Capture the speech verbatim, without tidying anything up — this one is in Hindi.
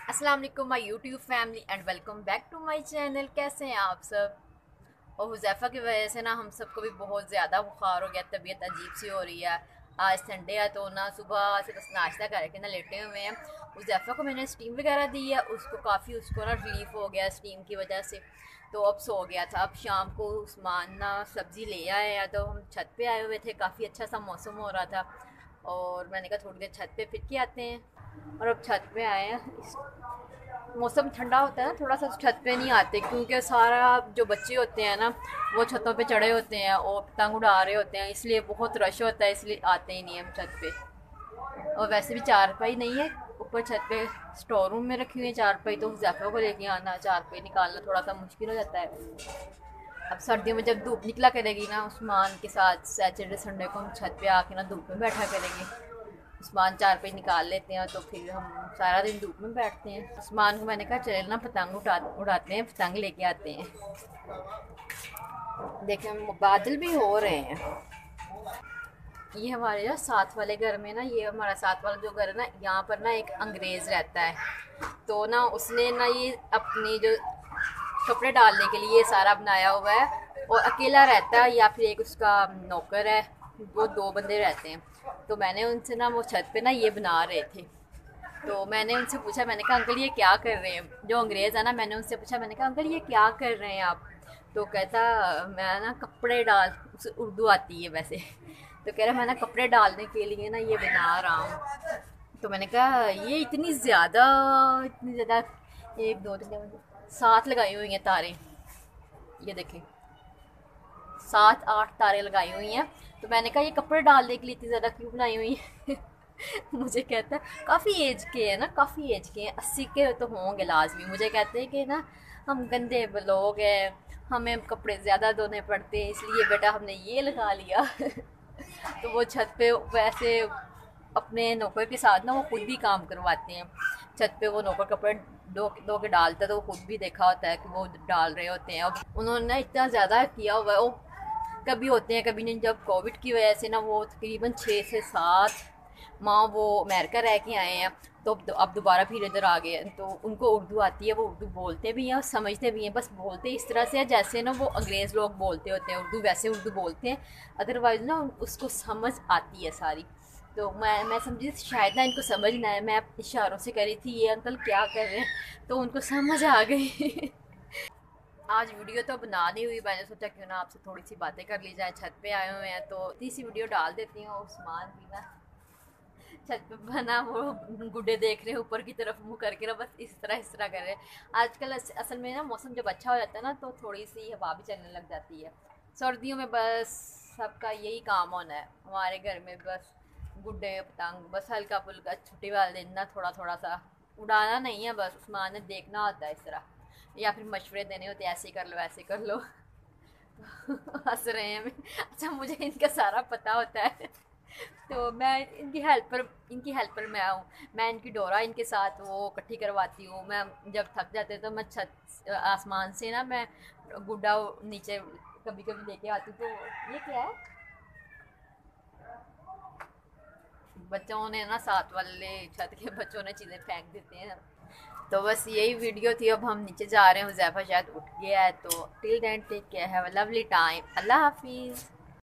अस्सलाम वालेकुम my YouTube family and welcome back to my channel. कैसे हैं आप सब। और हुज़ैफ़ा की वजह से ना हम सबको भी बहुत ज़्यादा बुखार हो गया, तबीयत अजीब सी हो रही है। आज संडे है तो ना सुबह से बस नाश्ता करके ना लेटे हुए हैं। हुज़ैफ़ा को मैंने स्टीम वगैरह दी है, उसको काफ़ी उसको ना रिलीफ हो गया स्टीम की वजह से, तो अब सो गया था। अब शाम को उस्मान ना सब्ज़ी ले आए हैं तो हम छत पे आए हुए थे, काफ़ी अच्छा सा मौसम हो रहा था और मैंने कहा थोड़ी देर छत पे फिर के आते हैं। और अब छत पे आए हैं, मौसम ठंडा होता है ना, थोड़ा सा छत पे नहीं आते क्योंकि सारा जो बच्चे होते हैं ना वो छतों पे चढ़े होते हैं और पतंग उड़ा रहे होते हैं, इसलिए बहुत रश होता है, इसलिए आते ही नहीं हम छत पे। और वैसे भी चारपाई नहीं है ऊपर छत पे, स्टोर रूम में रखी हुई है चारपाई, तो ज़ैफ़ा को लेके आना चारपाई निकालना थोड़ा सा मुश्किल हो जाता है। अब सर्दियों में जब धूप निकला करेगी ना, उस्मान के साथ सैटरडे संडे को हम छत पे आके ना धूप में बैठा करेंगे। उस्मान चार पे निकाल लेते हैं तो फिर हम सारा दिन धूप में बैठते हैं। उस्मान को मैंने कहा चले ना पतंग उठा उड़ाते हैं, पतंग लेके आते हैं। देखें बादल भी हो रहे हैं। ये हमारे ना साथ वाले घर में ना, ये हमारा साथ वाला जो घर है ना, यहाँ पर ना एक अंग्रेज़ रहता है। तो ना उसने ना ये अपनी जो कपड़े डालने के लिए सारा बनाया हुआ है और अकेला रहता है या फिर एक उसका नौकर है, वो दो बंदे रहते हैं। तो मैंने उनसे ना वो छत पे ना ये बना रहे थे, तो मैंने उनसे पूछा, मैंने कहा अंकल ये क्या कर रहे हैं, जो अंग्रेज़ है ना, मैंने उनसे पूछा, मैंने कहा अंकल ये क्या कर रहे हैं आप। तो कहता मैं ना कपड़े डाल, उसे उर्दू आती है वैसे, तो कह रहा मैं ना कपड़े डालने के लिए ना ये बना रहा हूँ। तो मैंने कहा ये इतनी ज़्यादा इतनी ज़्यादा, एक दो तीन सात लगाई हुई हैं तारे, ये देखें सात आठ तारे लगाई हुई हैं। तो मैंने कहा ये कपड़े डालने के लिए इतनी ज़्यादा क्यों बनाई हुई है। मुझे कहता है काफ़ी एज के हैं ना, काफ़ी एज के हैं, अस्सी के तो होंगे लाजमी। मुझे कहते हैं कि ना हम गंदे लोग हैं, हमें कपड़े ज़्यादा धोने पड़ते हैं, इसलिए बेटा हमने ये लगा लिया। तो वो छत पे वैसे अपने नौकर के साथ ना वो खुद भी काम करवाते हैं। छत पे वो नौकर कपड़े दो दो के डालता है तो वो खुद भी देखा होता है कि वो डाल रहे होते हैं। अब उन्होंने ना इतना ज़्यादा किया हुआ है, वो कभी होते हैं कभी नहीं। जब कोविड की वजह से ना वो तकरीबन छः से सात माँ वो अमेरिका रह के आए हैं, तो अब दोबारा फिर इधर आ गए हैं। तो उनको उर्दू आती है, वो उर्दू बोलते भी हैं और समझते भी हैं, बस बोलते इस तरह से है जैसे ना वो अंग्रेज़ लोग बोलते होते हैं उर्दू, वैसे उर्दू बोलते हैं। अदरवाइज़ ना उसको समझ आती है सारी। तो मैं मैं समझी शायद ना इनको समझ ना है, मैं इशारों से करी थी ये अंकल क्या कर रहे हैं, तो उनको समझ आ गई। आज वीडियो तो बना नहीं हुई, मैंने सोचा क्यों ना आपसे थोड़ी सी बातें कर ली जाए। छत पे आए हुए हैं तो इतनी सी वीडियो डाल देती हूँ। उस्मान भी ना छत पे बना वो गुड्डे देख रहे हैं ऊपर की तरफ मुँह करके ना, बस इस तरह इस तरह कर रहे हैं। आजकल अस, असल में ना मौसम जब अच्छा हो जाता है ना तो थोड़ी सी हवा भी चलने लग जाती है। सर्दियों में बस सबका यही काम होना है हमारे घर में, बस गुड्डे पतंग, बस हल्का फुल्का छुट्टी वाले दिन ना थोड़ा थोड़ा सा उड़ाना नहीं है, बस उस्मान ने देखना होता है इस तरह, या फिर मशवरे देने होते हैं ऐसे कर लो ऐसे कर लो। हंस रहे हैं। अच्छा मुझे इनका सारा पता होता है, तो मैं इनकी हेल्पर इनकी हेल्पर मैं हूँ। मैं इनकी डोरा इनके साथ वो इकट्ठी करवाती हूँ। मैं जब थक जाते तो मैं छत आसमान से ना मैं गुड्डा नीचे कभी कभी लेके आती हूँ। तो ये क्या है, बच्चों ने ना साथ वाले छत के बच्चों ने चीज़ें फेंक देते हैं। तो बस यही वीडियो थी, अब हम नीचे जा रहे हैं। हुज़ैफ़ा शायद उठ गया है, तो till then take care, have a lovely time, अल्लाह हाफिज़।